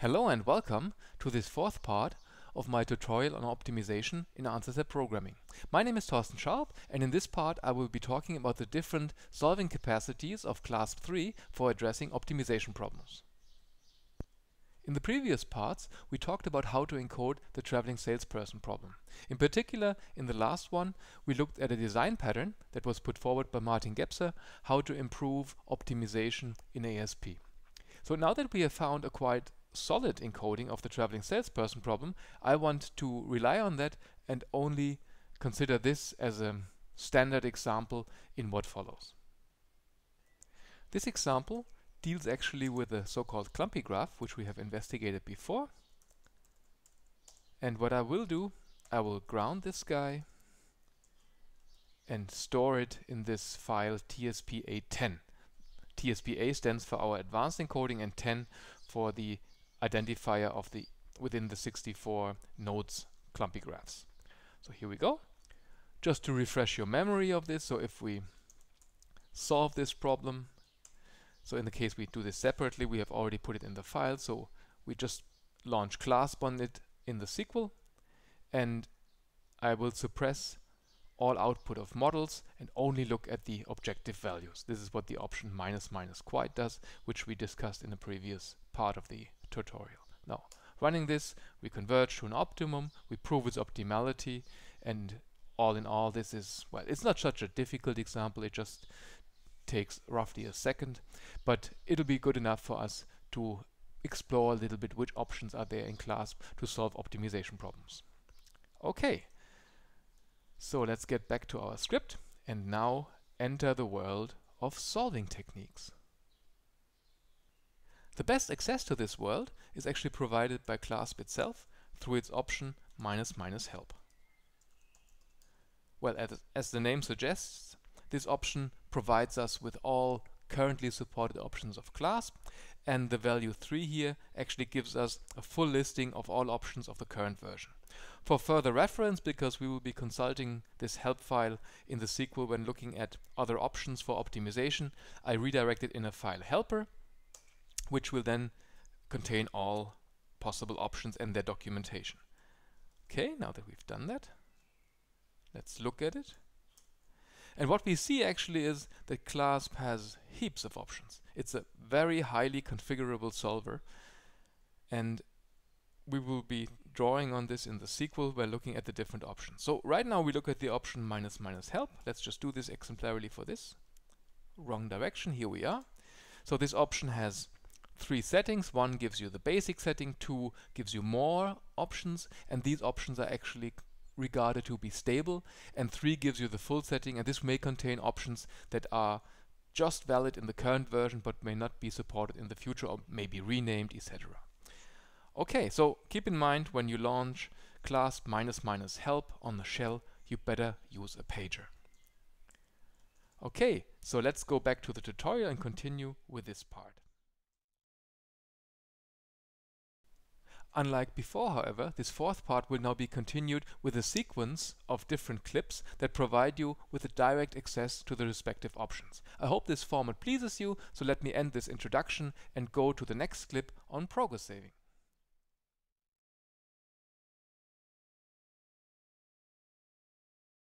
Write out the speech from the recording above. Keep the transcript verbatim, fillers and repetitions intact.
Hello and welcome to this fourth part of my tutorial on optimization in answer set programming. My name is Thorsten Sharp, and in this part I will be talking about the different solving capacities of CLASP three for addressing optimization problems. In the previous parts we talked about how to encode the traveling salesperson problem. In particular, in the last one we looked at a design pattern that was put forward by Martin Gebser, how to improve optimization in A S P. So now that we have found a quite solid encoding of the traveling salesperson problem, I want to rely on that and only consider this as a standard example in what follows. This example deals actually with a so-called clumpy graph, which we have investigated before. And what I will do, I will ground this guy and store it in this file T S P A ten. T S P A stands for our advanced encoding and ten for the identifier of the within the sixty-four nodes clumpy graphs. So here we go. Just to refresh your memory of this, so if we solve this problem, so in the case we do this separately, we have already put it in the file, so we just launch CLASP on it in the S Q L, and I will suppress all output of models and only look at the objective values. This is what the option minus minus quite does, which we discussed in the previous part of the tutorial. Now, running this, we converge to an optimum, we prove its optimality, and all in all this is, well, it's not such a difficult example, it just takes roughly a second, but it'll be good enough for us to explore a little bit which options are there in CLASP to solve optimization problems. Okay, so let's get back to our script and now enter the world of solving techniques. The best access to this world is actually provided by CLASP itself through its option minus minus help. Well, as, as the name suggests, this option provides us with all currently supported options of CLASP, and the value three here actually gives us a full listing of all options of the current version. For further reference, because we will be consulting this help file in the S Q L when looking at other options for optimization, I redirect it in a file helper, which will then contain all possible options and their documentation. Okay, now that we've done that, let's look at it. And what we see actually is that CLASP has heaps of options. It's a very highly configurable solver, and we will be drawing on this in the S Q L by looking at the different options. So right now we look at the option minus minus help. Let's just do this exemplarily for this. Wrong direction, here we are. So this option has three settings. One gives you the basic setting, two gives you more options, and these options are actually regarded to be stable, and three gives you the full setting, and this may contain options that are just valid in the current version but may not be supported in the future or may be renamed, et cetera. Okay, so keep in mind when you launch CLASP minus minus help on the shell, you better use a pager. Okay, so let's go back to the tutorial and continue with this part. Unlike before, however, this fourth part will now be continued with a sequence of different clips that provide you with a direct access to the respective options. I hope this format pleases you, so let me end this introduction and go to the next clip on progress saving.